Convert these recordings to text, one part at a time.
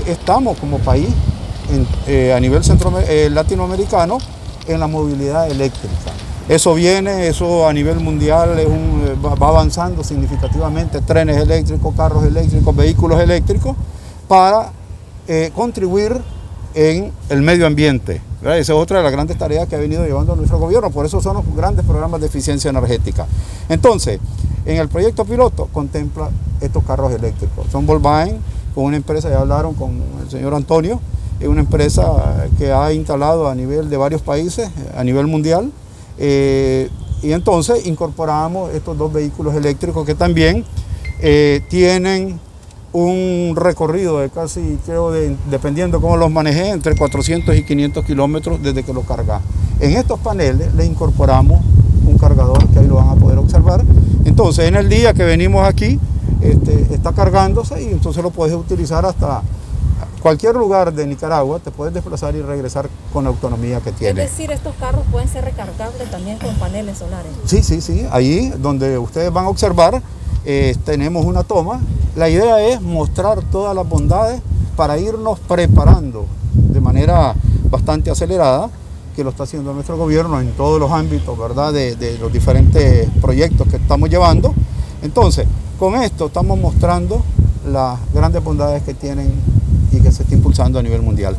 estamos como país a nivel latinoamericano en la movilidad eléctrica. Eso viene, eso a nivel mundial va avanzando significativamente, trenes eléctricos, carros eléctricos, vehículos eléctricos, para contribuir en el medio ambiente, ¿verdad? Esa es otra de las grandes tareas que ha venido llevando nuestro gobierno, por eso son los grandes programas de eficiencia energética. Entonces, en el proyecto piloto contempla estos carros eléctricos. Son Volkswagen, con una empresa, ya hablaron con el señor Antonio, es una empresa que ha instalado a nivel de varios países, a nivel mundial, y entonces incorporamos estos dos vehículos eléctricos que también tienen un recorrido de casi, creo, dependiendo cómo los manejé, entre 400 y 500 kilómetros desde que lo cargas. En estos paneles le incorporamos un cargador que ahí lo van a poder observar. Entonces, en el día que venimos aquí, está cargándose y entonces lo puedes utilizar hasta cualquier lugar de Nicaragua, te puedes desplazar y regresar con la autonomía que tiene. Es decir, estos carros pueden ser recargables también con paneles solares. Sí. Ahí donde ustedes van a observar, tenemos una toma. La idea es mostrar todas las bondades para irnos preparando de manera bastante acelerada, que lo está haciendo nuestro gobierno en todos los ámbitos, ¿verdad?, de los diferentes proyectos que estamos llevando. Entonces, con esto estamos mostrando las grandes bondades que tienen y que se está impulsando a nivel mundial.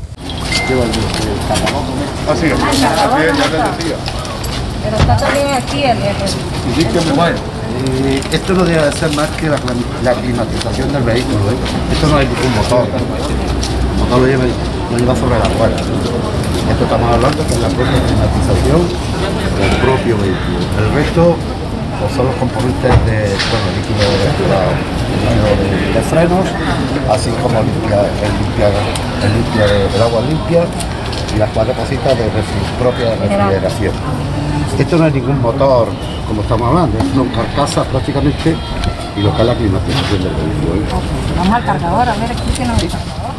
Así es, ya les decía. Pero está también aquí esto no debe ser más que la climatización del vehículo, ¿eh? Esto no es un motor, el motor lo lleva sobre la rueda. Esto estamos hablando que es la propia climatización del propio vehículo. El resto pues, son los componentes de líquido de frenos, así como el agua limpia y las cuatro cositas de propia refrigeración. Esto no es ningún motor, como estamos hablando, son carcasas prácticamente y lo que es la climatización del vehículo. Vamos al cargador, a ver, explíquenos el cargador.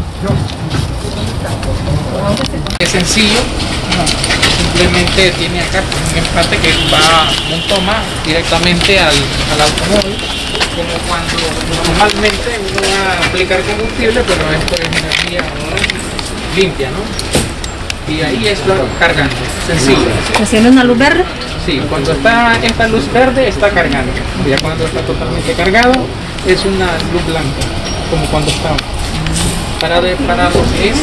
Es sencillo, simplemente tiene acá un empate que va un toma directamente al automóvil, como cuando normalmente uno va a aplicar combustible, pero esto es energía limpia, ¿no? Y ahí está cargando, sencillo. ¿Haciendo una luz verde? Sí, cuando está esta luz verde está cargando, ya cuando está totalmente cargado es una luz blanca, como cuando está. Para lo que es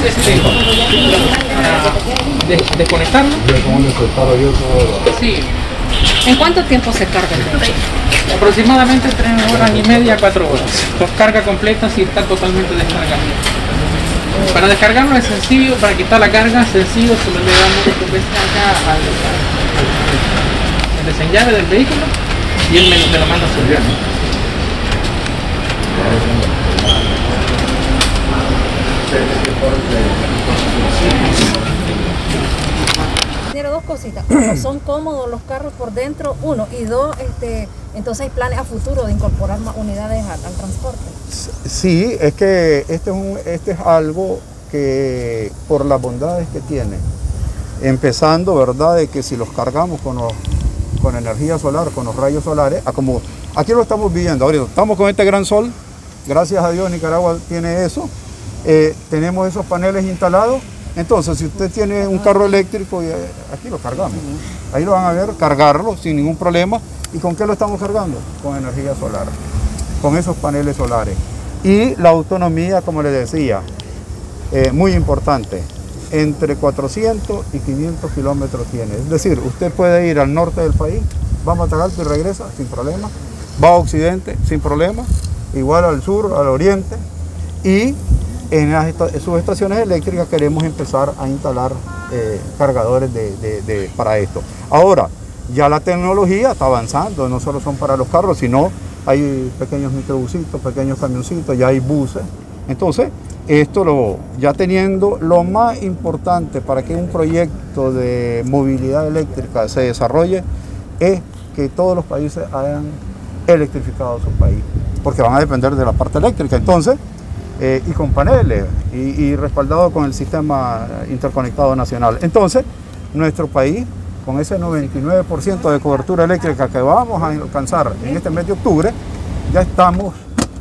para desconectarlo. Sí. ¿En cuánto tiempo se carga el vehículo? Aproximadamente 3 horas y media, 4 horas. Carga completa si está totalmente descargado. Para descargarlo es sencillo, para quitar la carga sencillo, solo le damos acá al desenllave del vehículo y él me lo manda a subir. Tiene dos cositas. Uno, son cómodos los carros por dentro, uno, y dos, entonces hay planes a futuro de incorporar más unidades al transporte. Sí, es que este es algo que por las bondades que tiene, empezando, ¿verdad?, de que si los cargamos con energía solar, con los rayos solares, como aquí lo estamos viviendo ahorita, estamos con este gran sol, gracias a Dios Nicaragua tiene eso, tenemos esos paneles instalados. Entonces, si usted tiene un carro eléctrico, aquí lo cargamos. Ahí lo van a ver, cargarlo sin ningún problema. ¿Y con qué lo estamos cargando? Con energía solar, con esos paneles solares. Y la autonomía, como les decía, muy importante, entre 400 y 500 kilómetros tiene. Es decir, usted puede ir al norte del país, va a Matagalpa y regresa sin problema, va a occidente sin problema, igual al sur, al oriente, y en sus estaciones eléctricas queremos empezar a instalar cargadores para esto. Ahora, ya la tecnología está avanzando, no solo son para los carros, sino hay pequeños microbusitos, pequeños camioncitos, ya hay buses. Entonces, esto ya teniendo lo más importante para que un proyecto de movilidad eléctrica se desarrolle, es que todos los países hayan electrificado su país, porque van a depender de la parte eléctrica. Entonces, y con paneles y respaldado con el sistema interconectado nacional. Entonces, nuestro país, con ese 99% de cobertura eléctrica que vamos a alcanzar en este mes de octubre, ya estamos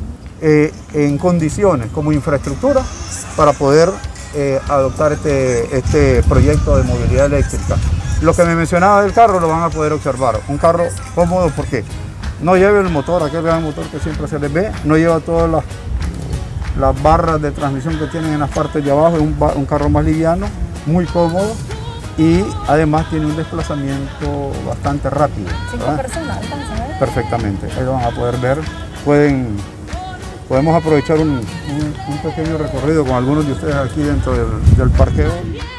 en condiciones como infraestructura para poder adoptar este proyecto de movilidad eléctrica. Lo que me mencionaba del carro lo van a poder observar. Un carro cómodo porque no lleva el motor, aquel gran motor que siempre se les ve, no lleva todas las barras de transmisión que tienen en las partes de abajo, es un carro más liviano, muy cómodo y además tiene un desplazamiento bastante rápido. 5 personas alcanzan, ¿eh? Perfectamente, ahí lo van a poder ver. Podemos aprovechar un pequeño recorrido con algunos de ustedes aquí dentro del parqueo.